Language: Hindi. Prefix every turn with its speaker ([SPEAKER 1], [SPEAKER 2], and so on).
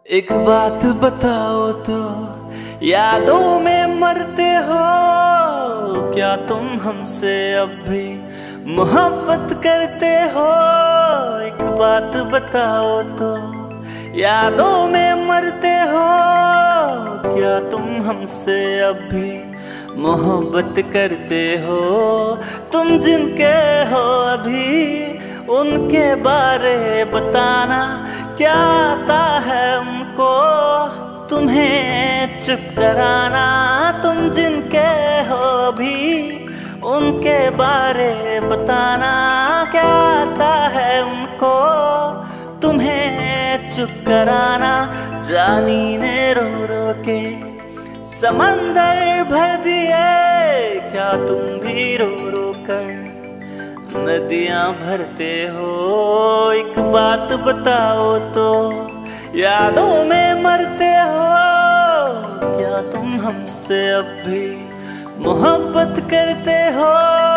[SPEAKER 1] एक बात बताओ तो, यादों में मरते हो क्या तुम हमसे अब भी मोहब्बत करते हो? एक बात बताओ तो, यादों में मरते हो क्या तुम हमसे अब भी मोहब्बत करते हो? तुम जिनके हो अभी उनके बारे बताना क्या आता है उनको तुम्हें चुप कराना? तुम जिनके हो अभी उनके बारे बताना क्या आता है उनको तुम्हें चुप कराना? जानी ने रो रो के समंदर भर दिए क्या तुम भी रो रो कर नदियां भरते हो? एक बात बताओ तो, यादों में मरते हो क्या तुम हमसे अब भी मोहब्बत करते हो?